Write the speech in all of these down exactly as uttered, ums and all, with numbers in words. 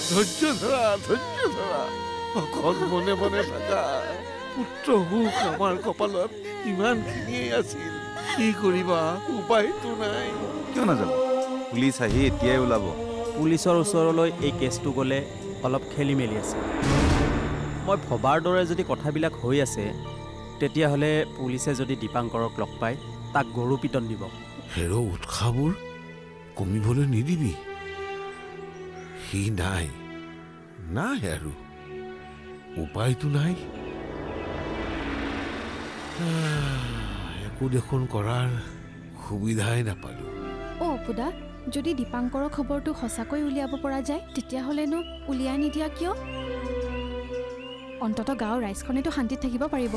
ধৈৰ্য ধৰা ধৈৰ্য ধৰা অকল মনে মনে থাকা পুত্ৰ সুখ আমাৰ কপালত ইমানখিনিয়ে আছিল কি কৰিবা উপায়তো নাই কিয় নাযাব পুলিচ আহি এতিয়াই ওলাব পুলিচৰ ওচৰলৈ এই কেছটো গ'লে অলপ খেলি মেলি আছে মই ভবাৰ দৰে যদি কথাবিলাক হৈ আছে তেতিয়াহ'লে পুলিচে যদি দীপাংকৰক লগ পায় তাক গৰু পিটন দিব হেৰ উৎসাহবোৰ কমিবলৈ নিদিবি সি নাই নাই আৰু উপায়তো নাই একো দেখোন কৰাৰ সুবিধাই নাপালো অ অপুদা যদি দীপাংকৰৰ খবৰটো সঁচাকৈ উলিয়াব পৰা যায় তেতিয়াহ'লেনো উলিয়াই নিদিয়া কিয় অন্তত গাঁৱৰ ৰাইজখনেতো শান্তিত থাকিব পাৰিব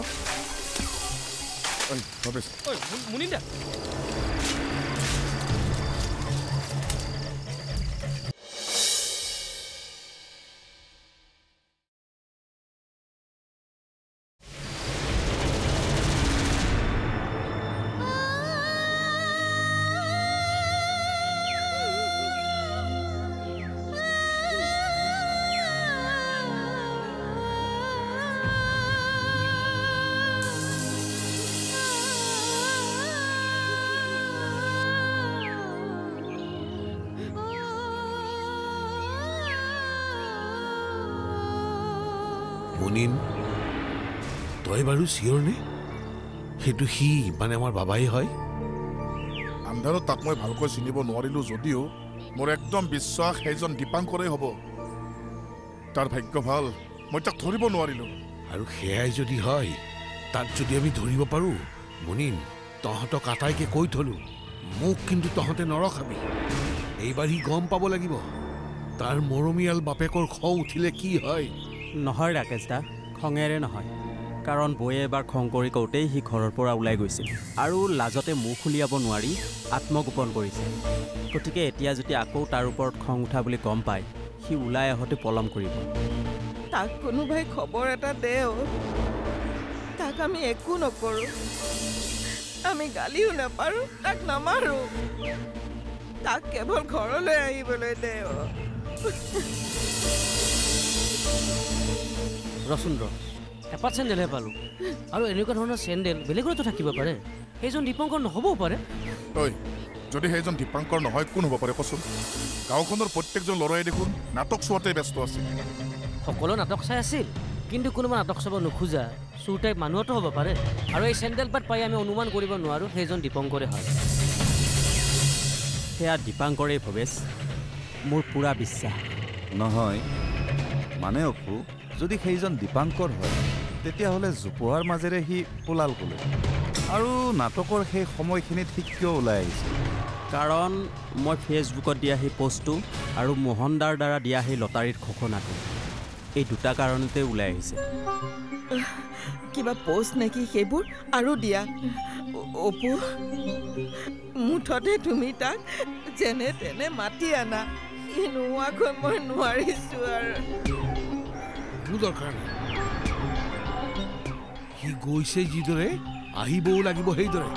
মুনিন্দা মুনিন তই বাৰু চিয়ৰ নে সেইটো সি মানে আমাৰ বাবাই হয় আন্ধাৰত তাক মই ভালকৈ চিনিব নোৱাৰিলো যদিও মোৰ একদম বিশ্বাস সেইজন দীপাংকৰেই হ'ব তাৰ ভাগ্য ভাল মই তাক ধৰিব নোৱাৰিলো আৰু সেয়াই যদি হয় তাক যদি আমি ধৰিব পাৰো মুনিন তহঁতক আটাইকে কৈ থলো মোক কিন্তু তহঁতে নৰখাবি এইবাৰ সি গম পাব লাগিব তাৰ মৰমীয়াল বাপেকৰ খং উঠিলে কি হয় নহয় ৰাকেশ দা খঙেৰে নহয় কাৰণ বৌয়ে এবাৰ খং কৰি কওঁতেই সি ঘৰৰ পৰা ওলাই গৈছিল আৰু লাজতে মুখ উলিয়াব নোৱাৰি আত্মগোপন কৰিছে গতিকে এতিয়া যদি আকৌ তাৰ ওপৰত খং উঠা বুলি গম পায় সি ওলাই আহোঁতে পলম কৰিব তাক কোনোবাই খবৰ এটা দে তাক আমি একো নকৰোঁ আমি গালিও নাপাৰোঁ তাক নামাৰোঁ তাক কেৱল ঘৰলৈ আহিবলৈ দে ৰচুন্দ্ৰ এপাত চেণ্ডেলহে পালোঁ আৰু এনেকুৱা ধৰণৰ চেণ্ডেল বেলেগতো থাকিব পাৰে সেইজন দীপংকৰ নহ'বও পাৰে ঐ যদি সেইজন দীপাংকৰ নহয় কোন হ'ব পাৰে কচোন গাঁওখনৰ প্ৰত্যেকজন ল'ৰাই দেখোন নাটক চোৱাতে ব্যস্ত আছিল সকলো নাটক চাই আছিল কিন্তু কোনোবা নাটক চাব নোখোজা চুৰ টাইপ মানুহতো হ'ব পাৰে আৰু এই চেণ্ডেল পাত পাই আমি অনুমান কৰিব নোৱাৰোঁ সেইজন দীপংকৰে হয় সেয়া দীপাংকৰেই ভৱেশ মোৰ পূৰা বিশ্বাস নহয় মানে অপু যদি সেইজন দীপাংকৰ হয় তেতিয়াহ'লে জোপোহাৰ মাজেৰে সি পলাল ক'লে আৰু নাটকৰ সেই সময়খিনিত সি কিয় ওলাই আহিছিল কাৰণ মই ফেচবুকত দিয়া সেই পষ্টটো আৰু মোহনদাৰ দ্বাৰা দিয়া সেই লটাৰীৰ ঘোষণাটো এই দুটা কাৰণতে ওলাই আহিছে কিবা পোষ্ট নেকি সেইবোৰ আৰু দিয়া অপু মুঠতে তুমি তাক যেনে তেনে মাতি আনা সি নোহোৱাকৈ মই নোৱাৰিছোঁ আৰু দৰকাৰ নাই সি গৈছে যিদৰে আহিবও লাগিব সেইদৰে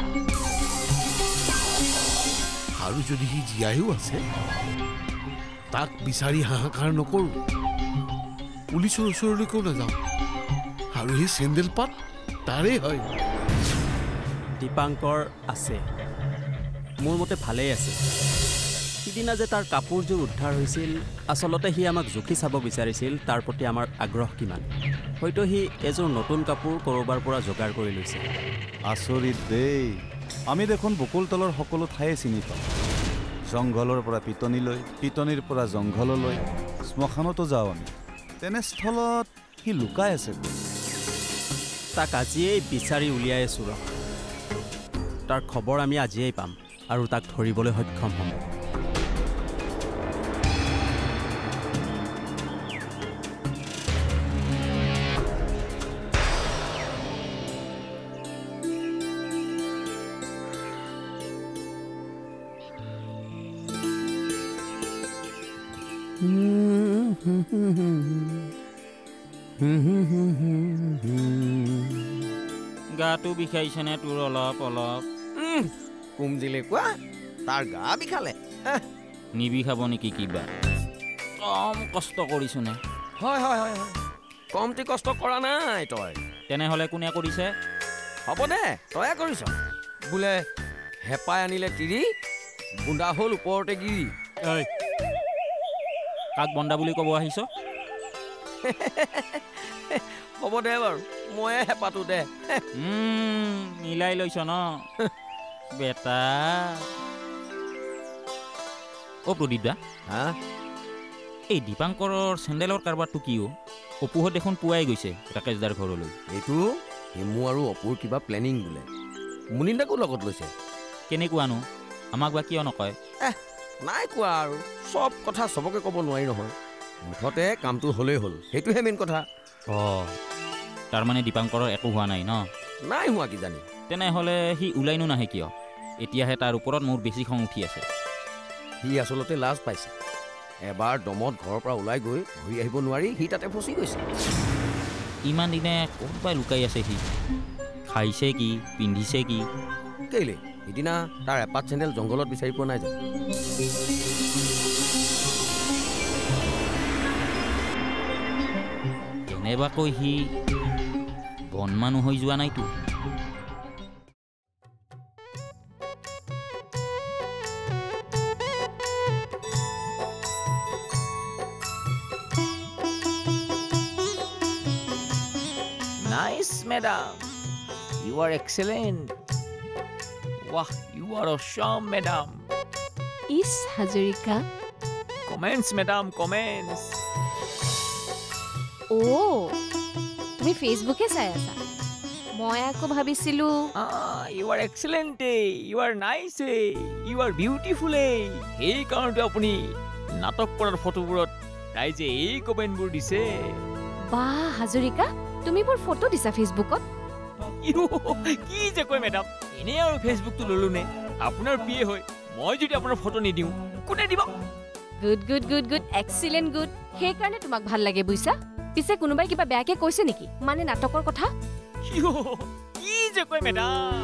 আৰু যদি সি জীয়াইও আছে তাক বিচাৰি হাহাকাৰ নকৰোঁ পুলিচৰ ওচৰলৈকেও নাযাওঁ আৰু সেই চেণ্ডেল পাত তাৰেই হয় দীপাংকৰ আছে মোৰ মতে ভালেই আছে সিদিনা যে তাৰ কাপোৰযোৰ উদ্ধাৰ হৈছিল আচলতে সি আমাক জুখি চাব বিচাৰিছিল তাৰ প্ৰতি আমাৰ আগ্ৰহ কিমান হয়তো সি এযোৰ নতুন কাপোৰ ক'ৰবাৰ পৰা যোগাৰ কৰি লৈছে আচৰিত দেই আমি দেখোন বকুলতলৰ সকলো ঠায়ে চিনি পাওঁ জংঘলৰ পৰা পিটনিলৈ পিটনিৰ পৰা জংঘললৈ শ্মশানতো যাওঁ আমি তেনেস্থলত সি লুকাই আছে তাক আজিয়েই বিচাৰি উলিয়াই আছোঁ ৰ তাৰ খবৰ আমি আজিয়েই পাম আৰু তাক ধৰিবলৈ সক্ষম হ'ম গাটো বিষাইছেনে তোৰ অলপ অলপ কুমজিলে কোৱা তাৰ গা বিষালে নিবিষাব নেকি কিবা কম কষ্ট কৰিছোঁ নে হয় হয় হয় হয় কমটি কষ্ট কৰা নাই তই তেনেহ'লে কোনে কৰিছে হ'ব দে তয়ে কৰিছ বোলে হেপাই আনিলে তিৰি বুন্দা হ'ল ওপৰতে গিৰি ঐ কাক বন্দা বুলি ক'ব আহিছ হ'ব দে বাৰু ময়ে হেপাটো দে মিলাই লৈছ ন বেটা অ' প্ৰদীপ দা হা এই দীপাংকৰৰ চেণ্ডেলৰ কাৰবাৰটো কি অ' অপুহঁত দেখোন পুৱাই গৈছে ৰাকেশদাৰ ঘৰলৈ এইটো হিমু আৰু অপুৰ কিবা প্লেনিং বোলে মুনিন্দাকো লগত লৈছে কেনেকুৱানো আমাক বা কিয় নকয় এহ নাই কোৱা আৰু চব কথা চবকে ক'ব নোৱাৰি নহয় মুঠতে কামটো হ'লেই হ'ল সেইটোহে মেইন কথা অঁ তাৰমানে দীপাংকৰৰ একো হোৱা নাই ন নাই হোৱা কিজানি তেনেহ'লে সি ওলাইনো নাহে কিয় এতিয়াহে তাৰ ওপৰত মোৰ বেছি খং উঠি আছে সি আচলতে লাজ পাইছে এবাৰ দমত ঘৰৰ পৰা ওলাই গৈ ঘূৰি আহিব নোৱাৰি সি তাতে ফচি গৈছে ইমান দিনে ক'ত পাই লুকাই আছে সি খাইছে কি পিন্ধিছে কি কেলে সিদিনা তাৰ এপাত চেণ্ডেল জংঘলত বিচাৰি পোৱা নাই জানো কেনেবাকৈ সি বন মানুহ হৈ যোৱা নাইতো Nice, madam. You are excellent. Wow, you are awesome, madam. Is Hazarika? Comments, madam, comments. Oh, তুমি ফেসবুকে চাই আছা মই আকৌ ভাবিছিলো Ah, you are excellent. eh? You are nice. eh? You are beautiful. eh? এই কাৰণতে আপুনি নাটক কৰাৰ ফটোবোৰত ৰাইজে এই কমেণ্টবোৰ দিছে বা হাজৰিকা তুমি মোৰ ফটো দিছা ফেসবুকত ইউ, কি যে কয় মেডাম এনে আৰু ফেচবুকটো ললো নে আপোনাৰ পিয়ে হয় মই যদি আপোনাৰ ফটো নিদিওঁ কোনে দিব good good good good excellent good সেইকাৰণে তোমাক ভাল লাগে বুইছা পিছে কোনোবাই কিবা বেয়াকে কৈছে নেকি মানে নাটকৰ কথা ইউ, কি যে কয় মেডাম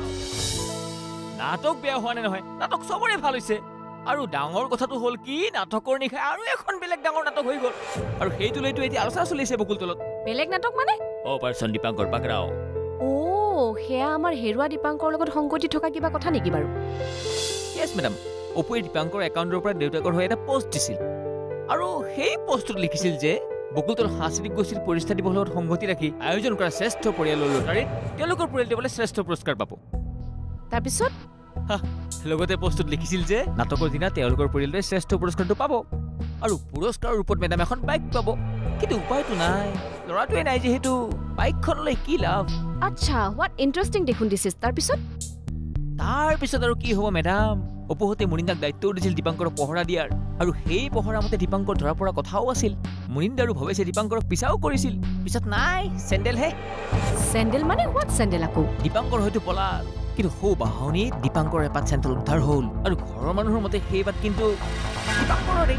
নাটক বেয়া হোৱা নে নহয় নাটক চবৰে ভাল হৈছে আৰু ডাঙৰ কথাটো হ'ল কি নাটকৰ নিশা আৰু এখন বেলেগ ডাঙৰ নাটক হৈ গ'ল আৰু সেইটো লৈতো এতিয়া আলোচনা চলি আছে বকুলতলত বেলেগ নাটক মানে অপাৰেশ্যন দীপাংকৰ পাকৰাও অ হেয়া আমাৰ হেৰুৱা দীপাংকৰ লগত সংগতি থকা কিবা কথা নেকি বাৰু ইয়েছ মেডাম অপুৱে দীপাংকৰ একাউণ্টৰ পৰা দেউতাকৰ হৈ এটা পোষ্ট দিছিল আৰু সেই পোষ্টটোত লিখিছিল যে বকুলতল সাংস্কৃতিক গোষ্ঠীৰ পৰিস্থিতি লগত সংগতি ৰাখি আয়োজন কৰা শ্ৰেষ্ঠ পৰিয়ালৰ লটাৰীত তেওঁলোকৰ পৰিয়ালটোৱে বোলে শ্ৰেষ্ঠ পুৰস্কাৰ পাব তাৰপিছত লগতে পোষ্টটোত লিখিছিল যে নাটকৰ দিনা তেওঁলোকৰ পৰিয়ালটোৱে শ্ৰেষ্ঠ পুৰস্কাৰটো পাব আৰু পুৰস্কাৰৰ ৰূপত মেডাম এখন বাইক পাব কিন্তু উপায়টো নাই ল'ৰাটোৱে নাই যিহেতু বাইকখনলৈ কি লাভ আচ্ছা হোৱাট ইণ্টাৰেষ্টিং দেখোন দিছ ইজ তাৰপিছত তাৰপিছত আৰু কি হ'ব মেডাম অপুহঁতে মুনিন্দাক দায়িত্বও দিছিল দীপাংকৰক পহৰা দিয়াৰ আৰু সেই পহৰা মতে দীপাংকৰ ধৰা পৰা কথাও আছিল মুনিন্দাৰো ভাবিছে দীপাংকৰক পিছাও কৰিছিল পিছত নাই চেণ্ডেলহে চেণ্ডেল মানে হোৱাট চেণ্ডেল আকৌ দীপাংকৰ হয়তো পলাল কিন্তু সৌ বাহনীত দীপাংকৰ এপাত চেণ্ডেল উদ্ধাৰ হ'ল আৰু ঘৰৰ মানুহৰ মতে সেই বাট কিন্তু দীপাংকৰৰে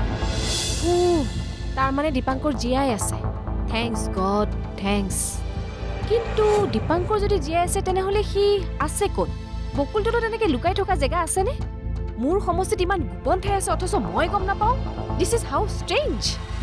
তাৰমানে দীপাংকৰ জীয়াই আছে থেংকছ গড থেংকছ কিন্তু দীপাংকৰ যদি জীয়াই আছে তেনেহ'লে সি আছে ক'ত বকুলতলত তেনেকৈ লুকাই থকা জেগা আছেনে মোৰ সমষ্টিত ইমান গোপন ঠাই আছে অথচ মই গম নাপাওঁ দিছ ইজ হাউ ষ্ট্ৰেঞ্জ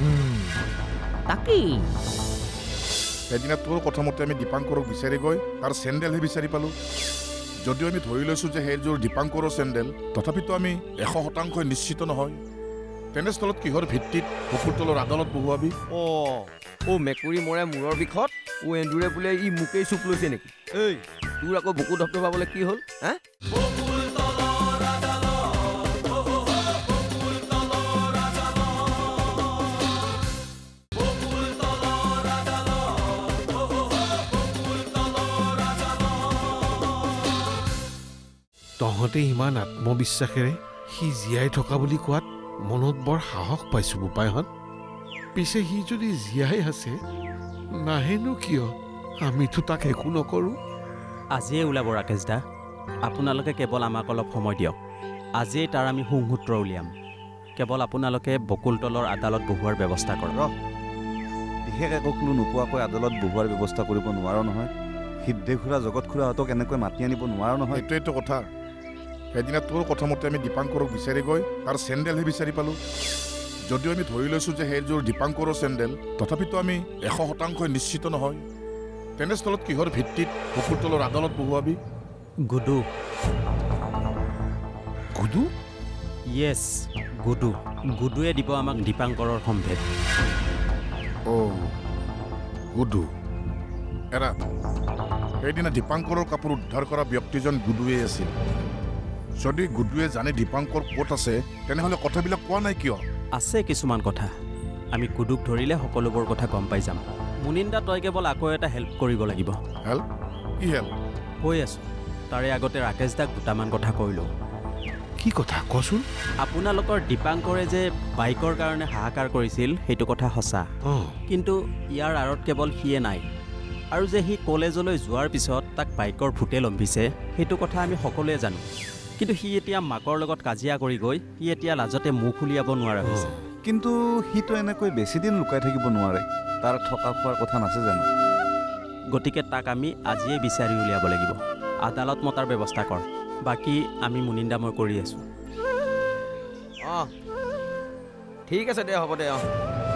তাকেই সেইদিনা তোৰ কথা মতে আমি দীপাংকৰক বিচাৰি গৈ তাৰ চেণ্ডেলহে বিচাৰি পালোঁ যদিও আমি ধৰি লৈছোঁ যে সেইযোৰ দীপাংকৰৰ চেণ্ডেল তথাপিতো আমি এশ শতাংশ নিশ্চিত নহয় তেনেস্থলত কিহৰ ভিত্তিত বকুলতলৰ আদালত বহুৱাবি অঁ অ' মেকুৰী মৰে মূৰৰ বিষত অ' এন্দুৰে বোলে ই মোকেই চুপ লৈছে নেকি এই তোৰ আকৌ বুকু ধপধপাবলৈ কি হ'ল হা তহঁতে ইমান আত্মবিশ্বাসেৰে সি জীয়াই থকা বুলি কোৱাত মনত বৰ সাহস পাইছোঁ বোপাইহঁত পিছে সি যদি জীয়াই আছে নাহেনো কিয় আমিতো তাক একো নকৰোঁ আজিয়ে ওলাব ৰাকেশ দা আপোনালোকে কেৱল আমাক অলপ সময় দিয়ক আজিয়ে তাৰ আমি সুংসূত্ৰ উলিয়াম কেৱল আপোনালোকে বকুলতলৰ আদালত বহুৱাৰ ব্যৱস্থা কৰক বিশেষ একো ক্লু নোপোৱাকৈ আদালত বহুৱাৰ ব্যৱস্থা কৰিব নোৱাৰো নহয় সিদ্ধে খুৰা জগত খুৰাহঁতক এনেকৈ মাতি আনিব নোৱাৰো নহয় সেইটোৱেইটো কথা সেইদিনা তোৰ কথা মতে আমি দীপাংকৰক বিচাৰি গৈ তাৰ চেণ্ডেলহে বিচাৰি পালোঁ যদিও আমি ধৰি লৈছোঁ যে সেইযোৰ দীপাংকৰৰ চেণ্ডেল, তথাপিতো আমি এশ শতাংশই নিশ্চিত নহয়। তেনেস্থলত কিহৰ ভিত্তিত বকুলতলৰ আদালত বহুৱাবি? গুডু। গুডু? য়েছ, গুডু। গুডুৱে দিব আমাক দীপাংকৰৰ সম্ভেদ। অ' গুডু। এৰা, সেইদিনা দীপাংকৰৰ কাপোৰ উদ্ধাৰ কৰা ব্যক্তিজন গুডুৱে আছিল। যদি গুডুৱে জানে দীপাংকৰ ক'ত আছে, তেনেহ'লে কথাবিলাক কোৱা নাই কিয়? আছে কিছুমান কথা। আমি গুডুক ধৰিলে সকলোবোৰ কথা গম পাই যাম। মুনিন্দা, তই কেৱল আকৌ এটা হেল্প কৰিব লাগিব। হেল্প? কি হেল্প? কৈ আছোঁ। তাৰে আগতে ৰাকেশ দাক দুটামান কথা কৈ লওঁ। কি কথা কচোন? আপোনালোকৰ দীপাংকৰে যে বাইকৰ কাৰণে হাহাকাৰ কৰিছিল, সেইটো কথা সঁচা। কিন্তু ইয়াৰ আঁৰত কেৱল সিয়ে নাই। আৰু যে সি কলেজলৈ যোৱাৰ পিছত তাক বাইকৰ ভূতে লম্ভিছে, সেইটো কথা আমি সকলোৱে জানো। কিন্তু সি এতিয়া মাকৰ লগত কাজিয়া কৰি গৈ সি এতিয়া লাজতে মুখ উলিয়াব নোৱাৰা হৈছে। কিন্তু সিটো এনেকৈ বেছিদিন লুকাই থাকিব নোৱাৰে। তাৰ থকা খোৱাৰ কথা নাছে জানো? গতিকে তাক আমি আজিয়ে বিচাৰি উলিয়াব লাগিব। আদালত মতাৰ ব্যৱস্থা কৰ। বাকী আমি মুনিন্দা মই কৰি আছোঁ। অঁ ঠিক আছে দে, হ'ব দে। অঁ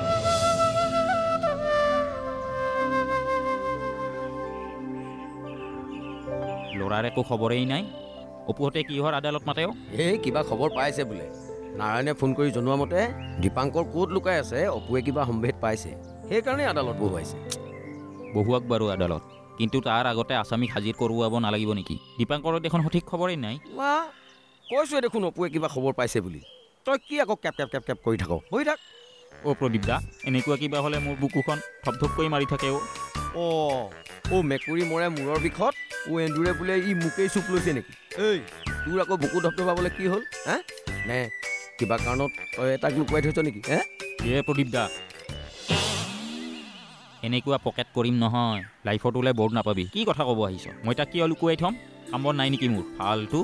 ল'ৰাৰ একো খবৰেই নাই। অপুহঁতে কিহৰ আদালত মাতেও? এই কিবা খবৰ পাইছে বোলে। নাৰায়ণে ফোন কৰি জনোৱা মতে দীপাংকৰ ক'ত লুকাই আছে অপুৱে কিবা সম্ভেদ পাইছে, সেইকাৰণে আদালত বহুৱাইছে। বহুৱাক বাৰু আদালত, কিন্তু তাৰ আগতে আছামীক হাজিৰ কৰোৱাব নালাগিব নেকি? দীপাংকৰৰ দেখোন সঠিক খবৰেই নাই। মা কৈছোৱে দেখোন অপুৱে কিবা খবৰ পাইছে বুলি। তই কি আকৌ কেপ কেপ কেপ কেপ কৰি থাক? হৈ থাক। অ' প্ৰদীপ দা, এনেকুৱা কিবা হ'লে মোৰ বুকুখন থপথপ কৰি মাৰি থাকে। অ' অ' অ' মেকুৰী মৰে মূৰৰ বিষত ও এন্দুৰে বোলে ই মোকেই চুপ লৈছে নেকি? এই তোৰ আকৌ বুকু ধপধপাবলৈ কি হ'ল? হে নে কিবা কাৰণত তই তাক লুকুৱাই থৈছ নেকি? হে এ প্ৰদীপ দা, এনেকুৱা পকেট কৰিম নহয়, লাইফত ওলাই বৰ্ড নাপাবি। কি কথা ক'ব আহিছ? মই তাক কিয় লুকুৱাই থ'ম? কাম বন নাই নেকি মোৰ? ফালতু।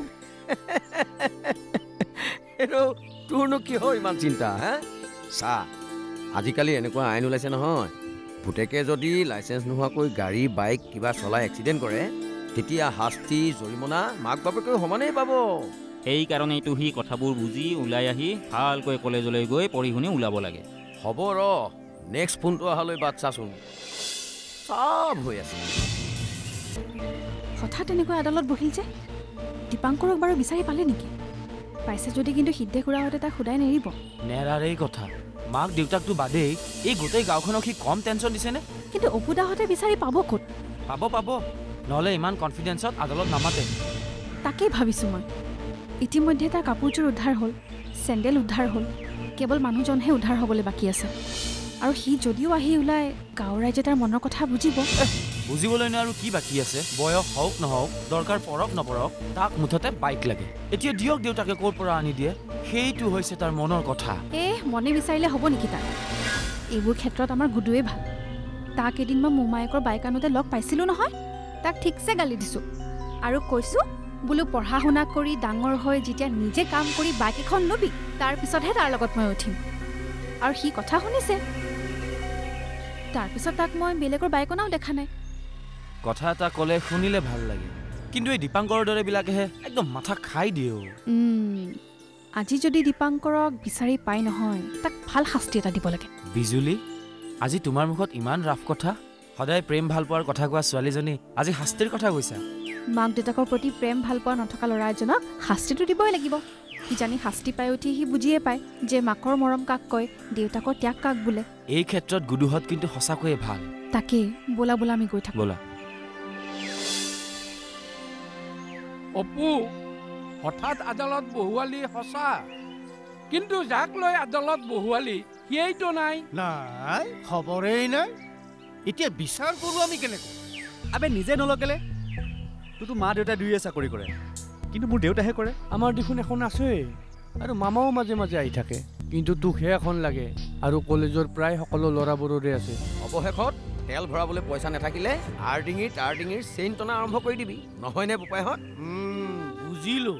এইটো তোৰনো কিহৰ ইমান চিন্তা? হে চা, আজিকালি এনেকুৱা আইন ওলাইছে নহয়, পুতেকে যদি লাইচেঞ্চ নোহোৱাকৈ গাড়ী বাইক কিবা চলাই এক্সিডেণ্ট কৰে, তেতিয়া শাস্তি জৰিমনা মাক বাপেকেও সমানেই পাব। সেইকাৰণেইটো সি কথাবোৰ বুজি ওলাই আহি ভালকৈ কলেজলৈ গৈ পঢ়ি শুনি ওলাব লাগে। হ'ব ৰ, নেক্সট ফোনটো অহালৈ বাট চাচোন, চব হৈ আছে। হঠাৎ এনেকৈ আদালত বহিল যে, দীপাংকৰক বাৰু বিচাৰি পালে নেকি? পাইছে যদি কিন্তু সিদ্ধে খুৰাহঁতে তাক সোধাই নেৰিব। নেৰাৰেই কথা। মাক দেউতাকটো বাদেই এই গোটেই গাঁওখনক সি কম টেনশ্যন দিছেনে? কিন্তু অপুদাহঁতে বিচাৰি পাব ক'ত? পাব পাব, নহ'লে ইমান কনফিডেঞ্চত আদালত নামাতে। তাকেই ভাবিছোঁ মই। ইতিমধ্যে তাৰ কাপোৰযোৰ উদ্ধাৰ হ'ল, চেণ্ডেল উদ্ধাৰ হ'ল, কেৱল মানুহজনহে উদ্ধাৰ হ'বলৈ বাকী আছে। আৰু সি যদিও আহি ওলাই, গাঁৱৰ ৰাইজে তাৰ মনৰ কথা বুজিব। বুজিবলৈনো আৰু কি বাকী আছে? বয়স হওক নহওক, দৰকাৰ পৰক নপৰক, তাক মুঠতে বাইক লাগে। এতিয়া দিয়ক দেউতাকে ক'ৰ পৰা আনি দিয়ে, সেইটো হৈছে তাৰ মনৰ কথা। এ মনে বিচাৰিলে হ'ব নেকি তাৰ? এইবোৰ ক্ষেত্ৰত আমাৰ গুডুৱে ভাল। তাক এদিন মই মোমায়েকৰ বাইক আনোতে লগ পাইছিলোঁ নহয়, তাক ঠিকছে গালি দিছোঁ আৰু কৈছোঁ বোলো পঢ়া শুনা কৰি ডাঙৰ হৈ যেতিয়া নিজে কাম কৰি বাইক এখন ল'বি, তাৰপিছতহে তাৰ লগত মই উঠিম। আৰু সি কথা শুনিছে। তাৰপিছত তাক মই বেলেগৰ বাইক অনাও দেখা নাই। কথা এটা ক'লে শুনিলে ভাল লাগে, কিন্তু এই দীপাংকৰৰ দৰেবিলাকেহে একদম মাথা খাই দিয়ে। আজি যদি দীপাংকৰক বিচাৰি পাই নহয়, তাক ভাল শাস্তি এটা দিব লাগে। বিজুলী, আজি তোমাৰ মুখত ইমান ৰাফ কথা। সদায় প্ৰেম ভাল পোৱাৰ কথা কোৱা ছোৱালীজনী আজি শাস্তিৰ কথা কৈছা। মাক দেউতাকৰ প্ৰতি প্ৰেম ভাল পোৱা নথকা ল'ৰা এজনক শাস্তিটো দিবই লাগিব। কিজানি শাস্তি পাই উঠি সি বুজিয়ে পায় যে মাকৰ মৰম কাক কয়, দেউতাকৰ ত্যাগ কাক বোলে। এই ক্ষেত্ৰত গুডুহঁত কিন্তু সঁচাকৈয়ে ভাল। তাকেই, বোলা বোলা আমি গৈ থাকোঁ। বোলা। অপু, হঠাৎ আদালত বহুৱালি সঁচা, কিন্তু যাক লৈ আদালত বহুৱালি সিয়েইতো নাই। নাই, খবৰেই নাই। এতিয়া বিচাৰ কৰোঁ আমি কেনেকৈ? আবে নিজে নলগেলে। তোৰতো মা দেউতাই দুয়োৱে চাকৰি কৰে, কিন্তু মোৰ দেউতাহে কৰে। আমাৰ দেখোন এখন আছেই, আৰু মামাও মাজে মাজে আহি থাকে। কিন্তু তোকহে এখন লাগে, আৰু কলেজৰ প্ৰায় সকলো ল'ৰাবোৰৰে আছে। অৱশেষত তেল ভৰাবলৈ পইচা নাথাকিলে আৰ ডিঙিৰ তাৰ ডিঙিৰ চেইন টনা আৰম্ভ কৰি দিবি, নহয়নে বোপাইহঁত? বুজিলো।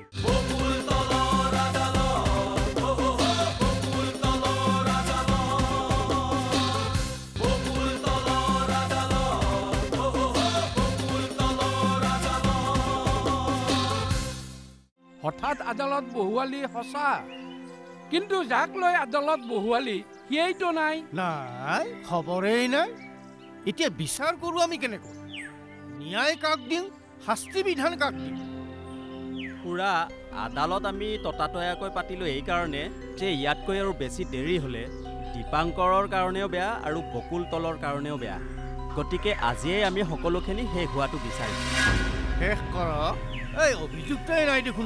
হঠাৎ আদালত বহুৱালি সঁচা, কিন্তু যাক লৈ আদালত বহুৱালি সিয়েইতো নাই নাই খবৰেই নাই এতিয়া বিচাৰ কৰো আমি কেনেকৈ ন্যায় কাক দিওঁ শাস্তি বিধান কাক দিওঁ পুৰা আদালত আমি ততাতয়াকৈ পাতিলোঁ এইকাৰণে যে ইয়াতকৈ আৰু বেছি দেৰি হ'লে দীপাংকৰৰ কাৰণেও বেয়া আৰু বকুলতলৰ কাৰণেও বেয়া গতিকে আজিয়েই আমি সকলোখিনি শেষ হোৱাটো বিচাৰিম শেষ কৰ এই অভিযুক্তই নাই দেখোন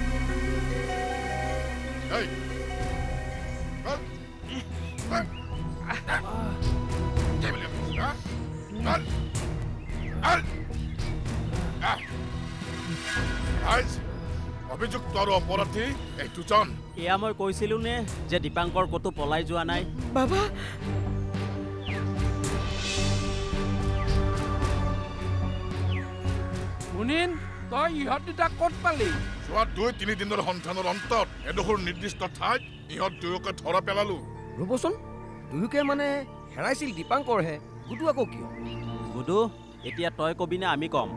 অভিযুক্ত আৰু অপৰাধী এই দুজন এয়া মই কৈছিলোঁ নে যে দীপাংকৰ ক'তো পলাই যোৱা নাই বাবা মুনিন তই ইহঁত দুটা ক'ত পালি যোৱা দুই তিনি দিনৰ সন্ধানৰ অন্তত এডোখৰ নিৰ্দিষ্ট ঠাইত ইহঁত দুয়োকে ধৰা পেলালো ৰ'বচোন দুয়োকে মানে হেৰাইছিল দীপাংকৰহে গুডু আকৌ কিয় গুডু এতিয়া তই কবি নে আমি কম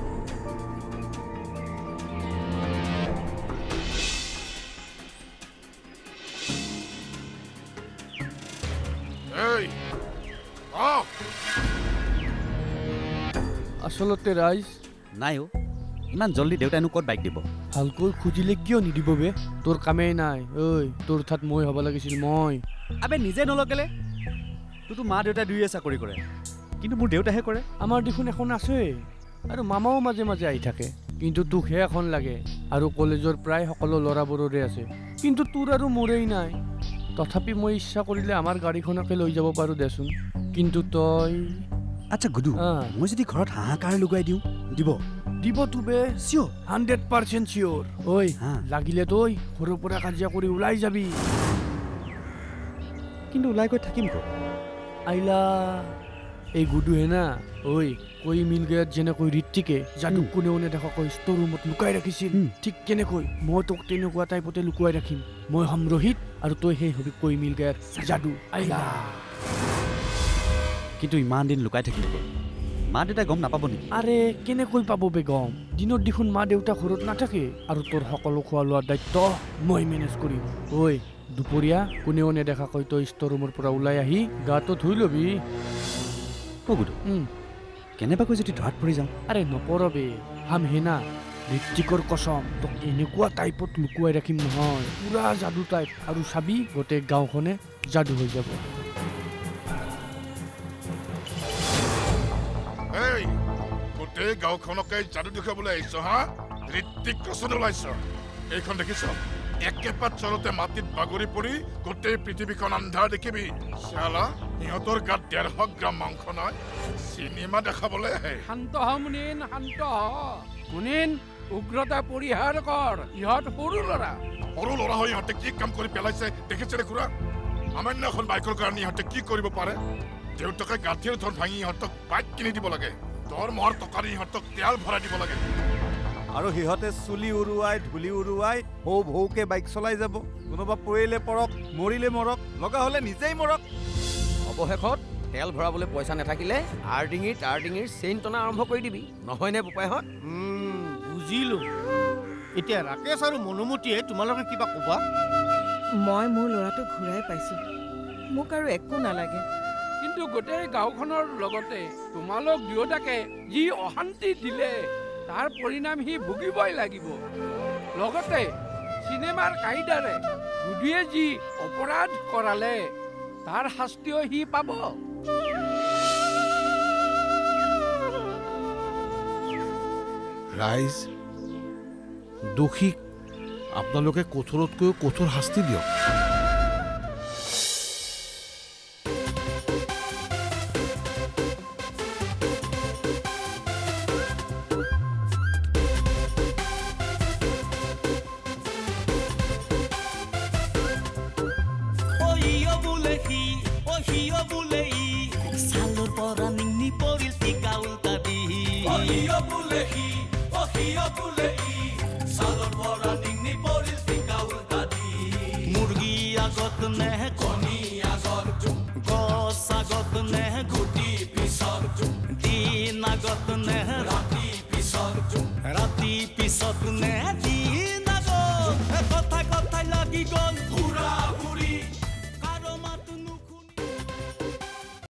আচলতে ৰাইজ নাই অ' ইমান জল্দি দেউতাইনো ক'ত বাইক দিব ভালকৈ খুজিলে কিয় নিদিব বে তোৰ কামেই নাই ঐ তোৰ ঠাত মই হ'ব লাগিছিল মই আবে নিজে নলগেলে তোৰতো মা দেউতাই দুয়োৱে চাকৰি কৰে কিন্তু মোৰ দেউতাহে কৰে আমাৰ দেখোন এখন আছেই আৰু মামাও মাজে মাজে আহি থাকে কিন্তু তোকহে এখন লাগে আৰু কলেজৰ প্ৰায় সকলো ল'ৰাবোৰৰে আছে কিন্তু তোৰ আৰু মোৰেই নাই তথাপি মই ইচ্ছা কৰিলে আমাৰ গাড়ীখনকে লৈ যাব পাৰোঁ দেচোন কিন্তু তই আচ্ছা গুডু মই যদি ঘৰত হাহাকাৰ লগাই দিওঁ দিব দিব তোবে চিয়'ৰ হাণ্ড্ৰেড পাৰ্চেণ্ট চিয়'ৰ ঐ লাগিলে তই সৰুৰ পৰা কাজিয়া কৰি ওলাই যাবি কিন্তু ওলাই গৈ থাকিম ক'ত আইলা এই গুডুহে না ঐ কৈ মিল গেয়াত যেনেকৈ ঋত্বিকে যাদুক কোনেও নেদেখাকৈ ষ্ট'ৰ ৰুমত লুকাই ৰাখিছিল ঠিক কেনেকৈ মই তোক তেনেকুৱা টাইপতে লুকুৱাই ৰাখিম মই হ'ম ৰোহিত আৰু তই সেই হবি কৈ মিল গেয়াত যাদু আইলা কিন্তু ইমান দিন লুকাই থাকিব মা দেউতাই গম নাপাব নেকি আৰে কেনেকৈ পাব বে গম দিনত দেখোন মা দেউতা ঘৰত নাথাকে আৰু তোৰ সকলো খোৱা লোৱাৰ দায়িত্ব মই মেনেজ কৰিম ঐ দুপৰীয়া কোনেও নেদেখাকৈ তই ষ্ট'ৰ ৰুমৰ পৰা ওলাই আহি গাটো ধুই ল'বি অ' গুডু কেনেবাকৈ যদি ধৰাত পৰি যাওঁ আৰে নপৰবে হাম হেনা ঋত্বিকৰ কচম তোক এনেকুৱা টাইপত লুকুৱাই ৰাখিম নহয় পুৰা যাদু টাইপ আৰু চাবি গোটেই গাঁওখনে যাদু হৈ যাব গোটেই গাঁওখনকে যাদু দেখাবলৈ আহিছ হা ঋত্বিক কচন ওলাইছ এইখন দেখিছ একেপাত চলতে মাটিত বাগৰি পৰি গোটেই পৃথিৱীখন আন্ধাৰ দেখিবি শ্যালা সিহঁতৰ গাত ডেৰশ গ্ৰাম মাংস নাই চিনেমা দেখাবলৈ আহে শান্ত হ মুনিন শান্ত হ মুনিন উগ্ৰতা পৰিহাৰ কৰ ইহঁত সৰু ল'ৰা সৰু ল'ৰা হৈ ইহঁতে কি কাম কৰি পেলাইছে দেখিছে ৰে খুৰা সামান্য এখন বাইকৰ কাৰণে ইহঁতে কি কৰিব পাৰে দেউতাকে গাঁঠিৰ ধন ভাঙি ইহঁতক বাইক কিনি দিব লাগে দৰমহাৰ টকাৰে ইহঁতক তেল ভৰাই দিব লাগে আৰু সিহঁতে চুলি উৰুৱাই ধূলি উৰুৱাই ভৌ ভৌকে বাইক চলাই যাব কোনোবা পৰিলে পৰক মৰিলে মৰক লগা হ'লে নিজেই মৰক অৱশেষত তেল ভৰাবলৈ পইচা নাথাকিলে আৰ ডিঙিৰ তাৰ ডিঙিৰ চেইন টনা আৰম্ভ কৰি দিবি নহয়নে বোপাইহঁত বুজিলো এতিয়া ৰাকেশ আৰু মনোমতীয়ে তোমালোকে কিবা ক'বা মই মোৰ ল'ৰাটো ঘূৰাই পাইছোঁ মোক আৰু একো নালাগে কিন্তু গোটেই গাঁওখনৰ লগতে তোমালোক দুয়োটাকে যি অশান্তি দিলে তাৰ পৰিণাম সি ভুগিবই লাগিব লগতে চিনেমাৰ কাইদাৰে গুডুৱে যি অপৰাধ কৰালে তাৰ শাস্তিও সি পাব ৰাইজ দোষীক আপোনালোকে কঠোৰতকৈও কঠোৰ শাস্তি দিয়ক राती पिছত নে